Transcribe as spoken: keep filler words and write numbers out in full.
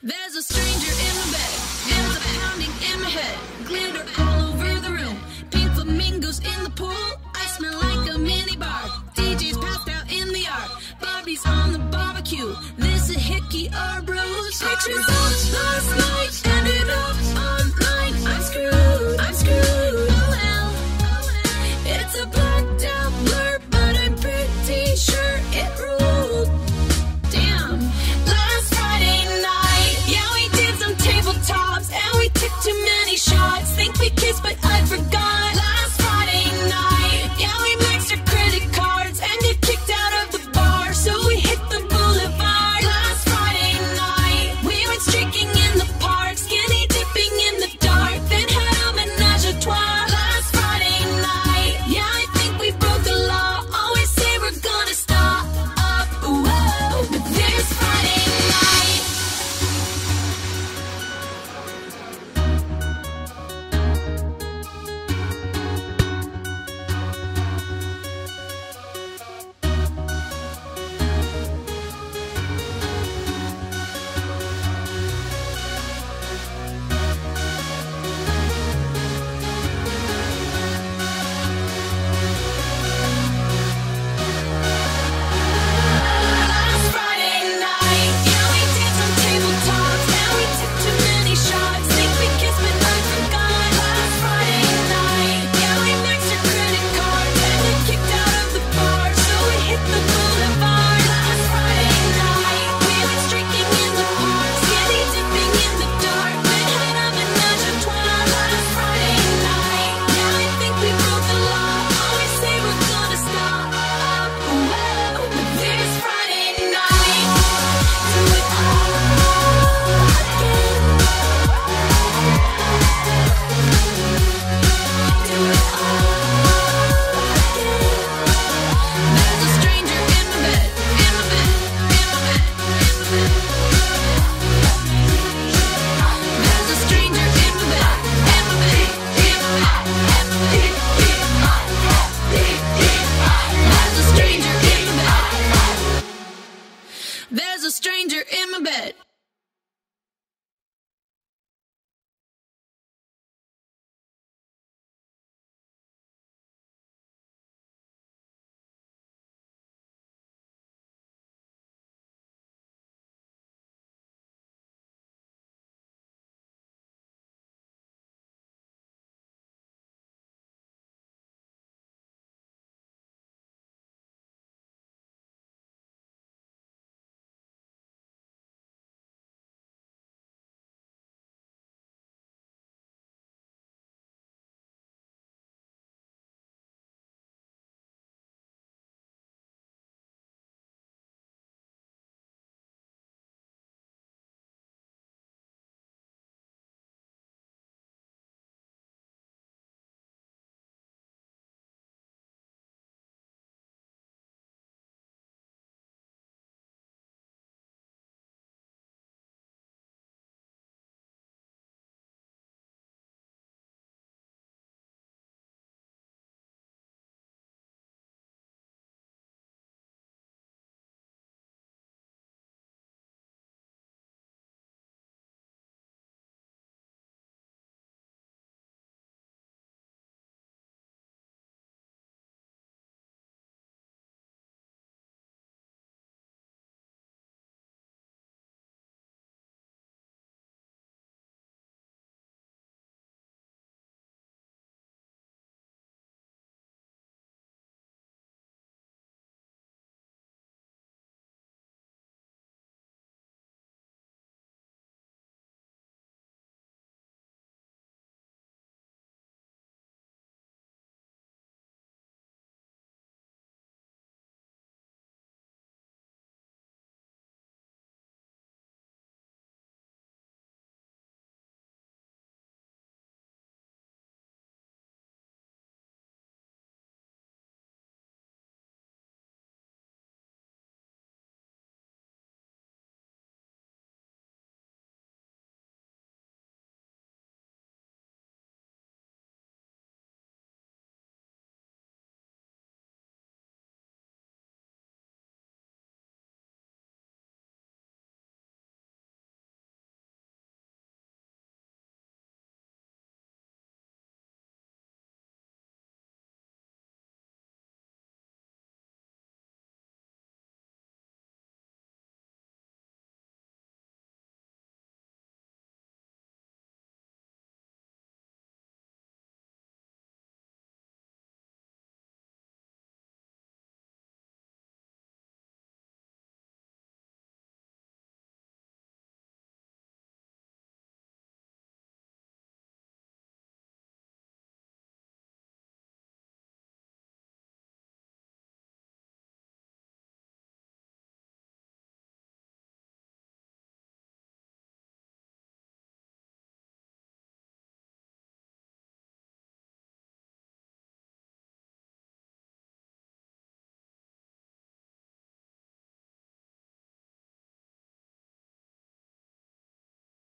There's a stranger in the bed, hands are pounding in my head, glitter all over the room, pink flamingos in the pool, I smell like a mini bar, D J's passed out in the yard, Bobby's on the barbecue, this a hickey or bruise. Pictures of last night, ended up online, I'm screwed, I'm screwed, oh hell, it's a blacked out blur, but I'm pretty sure it ruled. Damn, last Friday night, yeah, we did some tabletops, and we took too many shots, think we kissed, but I forgot. Last Friday night, yeah, we maxed our credit cards, and get kicked out of the bar, so we hit the boulevard. Last Friday night, we went streaking in the park, skinny dipping in the dark, then had a menage a trois. Last Friday night, yeah, I think we broke the law, always say we're gonna stop, whoa, but this Friday night. Last Friday night, yeah, we did some tabletops, and we took too many shots, think we kissed, but I forgot. Last Friday night, yeah, we maxed our credit cards, and get kicked out of the bar, so we hit the boulevard. Last Friday night, we went streaking in the park, skinny dipping in the dark, then had a menage a trois. Last Friday night, yeah, I think we broke the law, always say we're gonna stop, whoa, but this Friday night, do it all again, do it all again. There's a stranger in the bed, in the bed, in the bed, in the bed. There's a stranger in the bed, in the bed, in the bed, in the bed. There's a stranger in the bed. There's a stranger in my bed.